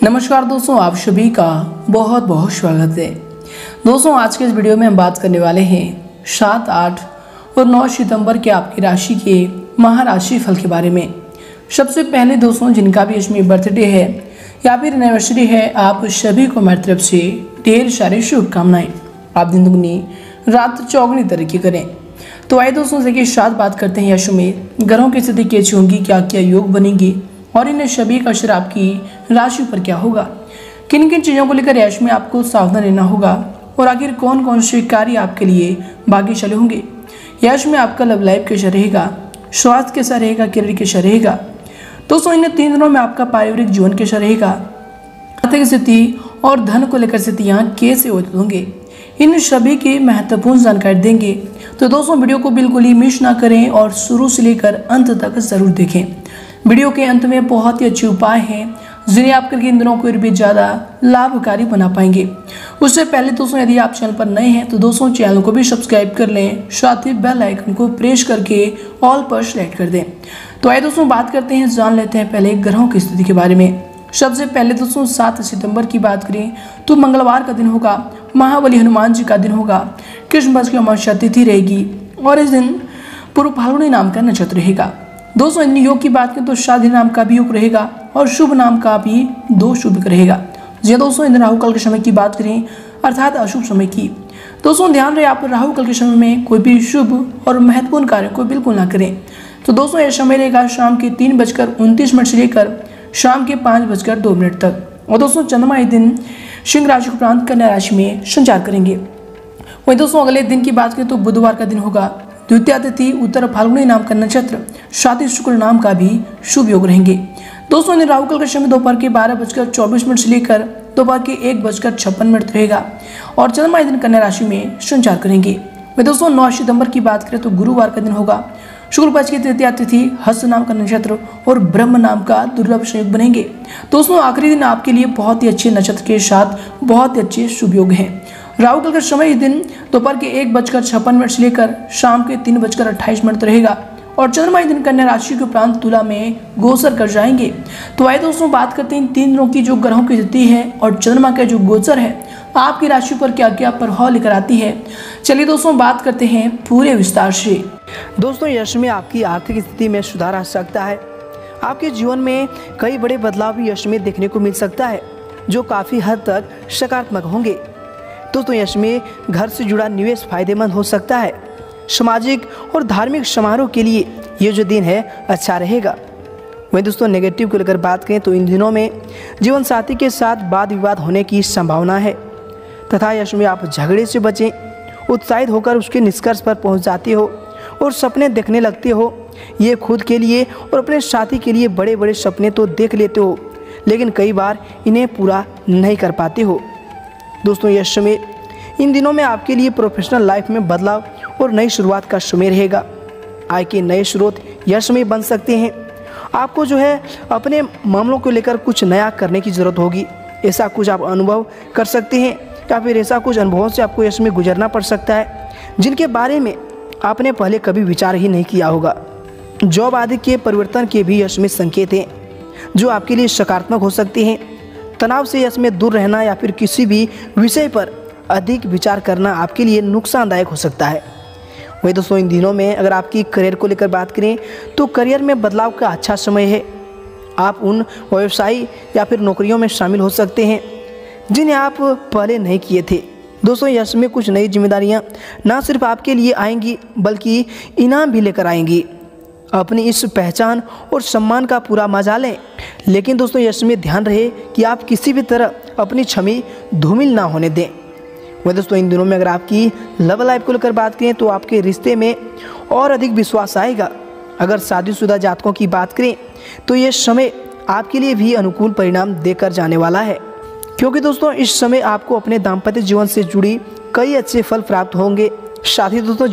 नमस्कार दोस्तों, आप सभी का बहुत बहुत स्वागत है। दोस्तों, आज के इस वीडियो में हम बात करने वाले हैं 7, 8 और 9 सितंबर के आपकी राशि के महाराशि फल के बारे में। सबसे पहले दोस्तों, जिनका भी इसमें बर्थडे है या फिर एनिवर्सरी है, आप सभी को मेरी तरफ से ढेर सारी शुभकामनाएं। आप दिन दुगनी रात चौगुनी तरक्की करें। तो आइए दोस्तों, देखिए साथ बात करते हैं यश में ग्रहों की स्थिति कैसी होंगी, क्या क्या योग बनेंगी और इन सभी का असर आपकी राशि पर क्या होगा, किन किन चीज़ों को लेकर यश में आपको सावधान रहना होगा और आखिर कौन कौन से कार्य आपके लिए भाग्यशाली होंगे। यश में आपका लव लाइफ कैसा रहेगा, स्वास्थ्य कैसा रहेगा, करियर कैसा रहेगा। दोस्तों, इन 3 दिनों में आपका पारिवारिक जीवन कैसा रहेगा, आर्थिक स्थिति और धन को लेकर स्थितियाँ कैसे होंगे, इन सभी की महत्वपूर्ण जानकारी देंगे। तो दोस्तों, वीडियो को बिल्कुल ही मिस ना करें और शुरू से लेकर अंत तक जरूर देखें। वीडियो के अंत में बहुत ही अच्छे उपाय हैं जिन्हें आप करके इन दिनों को भी ज़्यादा लाभकारी बना पाएंगे। उससे पहले दोस्तों, यदि आप चैनल पर नए हैं तो दोस्तों चैनल को भी सब्सक्राइब कर लें, साथ ही बेल आइकन को प्रेस करके ऑल पर सेलेक्ट कर दें। तो आइए दोस्तों, बात करते हैं, जान लेते हैं पहले ग्रहों की स्थिति के बारे में। सबसे पहले दोस्तों 7 सितंबर की बात करें तो मंगलवार का दिन होगा, महाबली हनुमान जी का दिन होगा, कृष्ण पक्ष की अमावस्या तिथि रहेगी और इस दिन पूर्व फाल्गुनी नाम का नक्षत्र रहेगा। दोस्तों, इन योग की बात करें तो शादी नाम का भी योग रहेगा और शुभ नाम का भी 2 शुभ रहेगा। जी दोस्तों, इन राहु काल के समय की बात करें अर्थात अशुभ समय की। दोस्तों, ध्यान रहे आप राहु काल के समय में कोई भी शुभ और महत्वपूर्ण कार्य को बिल्कुल ना करें। तो दोस्तों, यह समय रहेगा शाम के 3:29 से लेकर शाम के 5:02 तक। और दोस्तों, चंद्रमा इस दिन सिंह राशि के उपरांत कन्या राशि में संचार करेंगे। वहीं दोस्तों, अगले दिन की बात करें तो बुधवार का दिन होगा, द्वितीया तिथि, उत्तर फाल्गुनी नाम का नक्षत्र, साथ ही शुक्र नाम का भी शुभ योग रहेंगे। दोस्तों, इन राहु काल का समय दोपहर के 12:24 से लेकर दोपहर के 1:56 रहेगा और चंद्रमा इस दिन कन्या राशि में संचार करेंगे। वहीं दोस्तों, 9 सितंबर की बात करें तो गुरुवार का दिन होगा, शुक्ल पक्ष की तृतीया तिथि, हस्त नाम का नक्षत्र और ब्रह्म नाम का दुर्लभ संयोग बनेंगे। दोस्तों, आखिरी दिन आपके लिए बहुत ही अच्छे नक्षत्र के साथ बहुत ही अच्छे शुभ योग हैं। राहु काल का समय इस दिन दोपहर के 1:56 से लेकर शाम के 3:28 रहेगा और चंद्रमा इस दिन कन्या राशि के उपरांत तुला में गोचर कर जाएंगे। तो आइए दोस्तों, बात करते हैं इन 3 दिनों की जो ग्रहों की स्थिति है और चंद्रमा का जो गोचर है आपकी राशि पर क्या क्या प्रभाव लेकर आती है। चलिए दोस्तों, बात करते हैं पूरे विस्तार से। दोस्तों, यश में आपकी आर्थिक स्थिति में सुधार आ सकता है। आपके जीवन में कई बड़े बदलाव भी यश में देखने को मिल सकता है जो काफ़ी हद तक सकारात्मक होंगे। दोस्तों, यश में घर से जुड़ा निवेश फायदेमंद हो सकता है। सामाजिक और धार्मिक समारोह के लिए ये जो दिन है अच्छा रहेगा। वहीं दोस्तों, नेगेटिव को लेकर बात करें तो इन दिनों में जीवन साथी के साथ वाद विवाद होने की संभावना है तथा यश में आप झगड़े से बचें। उत्साहित होकर उसके निष्कर्ष पर पहुंच जाते हो और सपने देखने लगते हो। ये खुद के लिए और अपने साथी के लिए बड़े बड़े सपने तो देख लेते हो, लेकिन कई बार इन्हें पूरा नहीं कर पाते हो। दोस्तों, यश में इन दिनों में आपके लिए प्रोफेशनल लाइफ में बदलाव और नई शुरुआत का समय रहेगा। आय के नए स्रोत यश में बन सकते हैं। आपको जो है अपने मामलों को लेकर कुछ नया करने की ज़रूरत होगी। ऐसा कुछ आप अनुभव कर सकते हैं या फिर ऐसा कुछ अनुभवों से आपको यश में गुजरना पड़ सकता है जिनके बारे में आपने पहले कभी विचार ही नहीं किया होगा। जॉब आदि के परिवर्तन के भी यश में संकेत हैं जो आपके लिए सकारात्मक हो सकते हैं। तनाव से यश में दूर रहना या फिर किसी भी विषय पर अधिक विचार करना आपके लिए नुकसानदायक हो सकता है। वही दोस्तों, इन दिनों में अगर आपकी करियर को लेकर बात करें तो करियर में बदलाव का अच्छा समय है। आप उन व्यवसाय या फिर नौकरियों में शामिल हो सकते हैं जिन्हें आप पहले नहीं किए थे। दोस्तों, यश में कुछ नई जिम्मेदारियां ना सिर्फ आपके लिए आएंगी बल्कि इनाम भी लेकर आएंगी। अपनी इस पहचान और सम्मान का पूरा मजा लें, लेकिन दोस्तों यश में ध्यान रहे कि आप किसी भी तरह अपनी छवि धूमिल ना होने दें। वह दोस्तों, इन दिनों में अगर आपकी लव लाइफ को लेकर बात करें तो आपके रिश्ते में और अधिक विश्वास आएगा। अगर शादीशुदा जातकों की बात करें तो ये समय आपके लिए भी अनुकूल परिणाम देकर जाने वाला है, क्योंकि दोस्तों इस समय आपको अपने दाम्पत्य जीवन से जुड़ी कई अच्छे फल प्राप्त होंगे। साथ ही दोस्तों,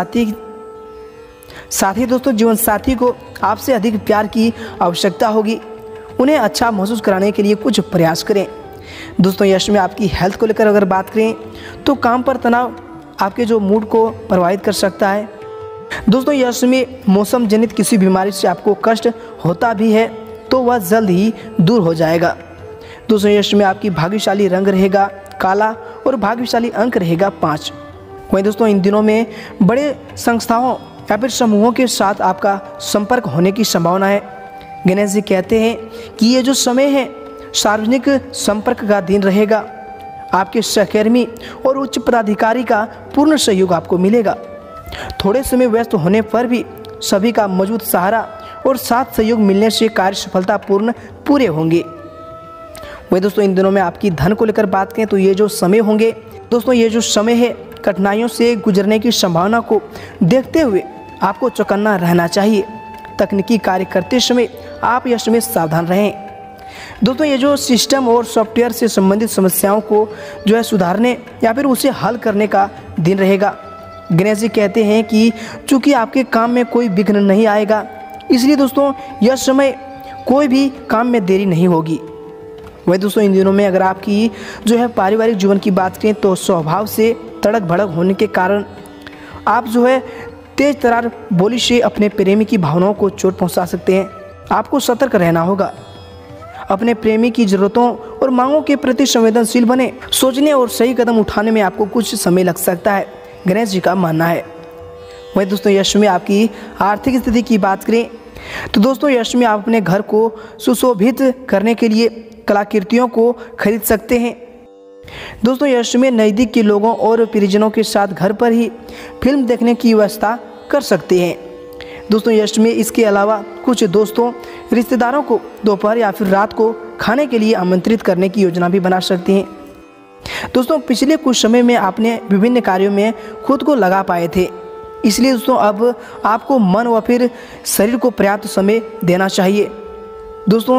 जीवन साथी को आपसे अधिक प्यार की आवश्यकता होगी। उन्हें अच्छा महसूस कराने के लिए कुछ प्रयास करें। दोस्तों, यश में आपकी हेल्थ को लेकर अगर बात करें तो काम पर तनाव आपके जो मूड को प्रभावित कर सकता है। दोस्तों, यश में मौसम जनित किसी बीमारी से आपको कष्ट होता भी है तो वह जल्द ही दूर हो जाएगा। दोस्तों यश में आपकी भाग्यशाली रंग रहेगा काला और भाग्यशाली अंक रहेगा 5। वहीं दोस्तों इन दिनों में बड़े संस्थाओं या फिर समूहों के साथ आपका संपर्क होने की संभावना है। गणेश जी कहते हैं कि ये जो समय है सार्वजनिक संपर्क का दिन रहेगा। आपके सहकर्मी और उच्च पदाधिकारी का पूर्ण सहयोग आपको मिलेगा। थोड़े समय व्यस्त होने पर भी सभी का मजबूत सहारा और साथ सहयोग मिलने से कार्य सफलतापूर्ण पूरे होंगे। वही दोस्तों इन दिनों में आपकी धन को लेकर बात करें तो ये जो समय होंगे दोस्तों, ये जो समय है कठिनाइयों से गुजरने की संभावना को देखते हुए आपको चौकन्ना रहना चाहिए। तकनीकी कार्य करते समय आप यश में सावधान रहें। दोस्तों ये जो सिस्टम और सॉफ्टवेयर से संबंधित समस्याओं को जो है सुधारने या फिर उसे हल करने का दिन रहेगा। गणेश जी कहते हैं कि चूंकि आपके काम में कोई विघ्न नहीं आएगा, इसलिए दोस्तों यह समय कोई भी काम में देरी नहीं होगी। वही दोस्तों इन दिनों में अगर आपकी जो है पारिवारिक जीवन की बात करें तो स्वभाव से तड़क भड़क होने के कारण आप जो है तेज तरार बोली से अपने प्रेमी की भावनाओं को चोट पहुंचा सकते हैं। आपको सतर्क रहना होगा। अपने प्रेमी की ज़रूरतों और मांगों के प्रति संवेदनशील बने। सोचने और सही कदम उठाने में आपको कुछ समय लग सकता है, गणेश जी का मानना है। वहीं दोस्तों यश में आपकी आर्थिक स्थिति की बात करें तो दोस्तों यश में आप अपने घर को सुशोभित करने के लिए कलाकृतियों को खरीद सकते हैं। दोस्तों यश में नज़दीक के लोगों और परिजनों के साथ घर पर ही फिल्म देखने की व्यवस्था कर सकते हैं। दोस्तों यश में इसके अलावा कुछ दोस्तों रिश्तेदारों को दोपहर या फिर रात को खाने के लिए आमंत्रित करने की योजना भी बना सकते हैं। दोस्तों पिछले कुछ समय में आपने विभिन्न कार्यों में खुद को लगा पाए थे, इसलिए दोस्तों अब आपको मन व फिर शरीर को पर्याप्त समय देना चाहिए। दोस्तों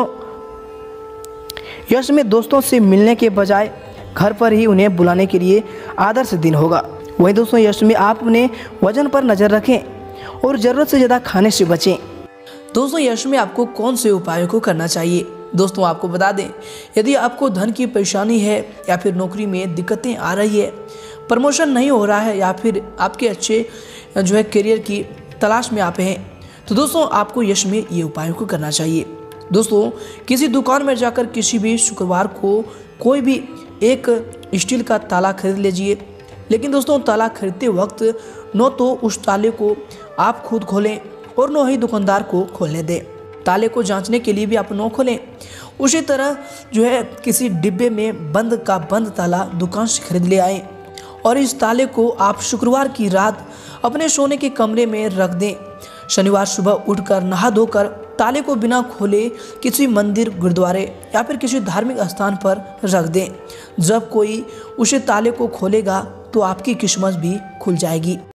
यश में दोस्तों से मिलने के बजाय घर पर ही उन्हें बुलाने के लिए आदर्श दिन होगा। वहीं दोस्तों यश में आप अपने वजन पर नज़र रखें और ज़रूरत से ज़्यादा खाने से बचें। दोस्तों यश में आपको कौन से उपायों को करना चाहिए? दोस्तों आपको बता दें, यदि आपको धन की परेशानी है या फिर नौकरी में दिक्कतें आ रही है, प्रमोशन नहीं हो रहा है या फिर आपके अच्छे जो है करियर की तलाश में आप हैं, तो दोस्तों आपको यश में ये उपायों को करना चाहिए। दोस्तों किसी दुकान में जाकर किसी भी शुक्रवार को कोई भी एक स्टील का ताला खरीद लीजिए, लेकिन दोस्तों ताला खरीदते वक्त न तो उस ताले को आप खुद खोलें और न ही दुकानदार को खोलने दें। ताले को जांचने के लिए भी आप न खोलें। उसी तरह जो है किसी डिब्बे में बंद का बंद ताला दुकान से खरीद ले आएँ और इस ताले को आप शुक्रवार की रात अपने सोने के कमरे में रख दें। शनिवार सुबह उठकर नहा धोकर ताले को बिना खोले किसी मंदिर, गुरुद्वारे या फिर किसी धार्मिक स्थान पर रख दें। जब कोई उसे ताले को खोलेगा तो आपकी किस्मत भी खुल जाएगी।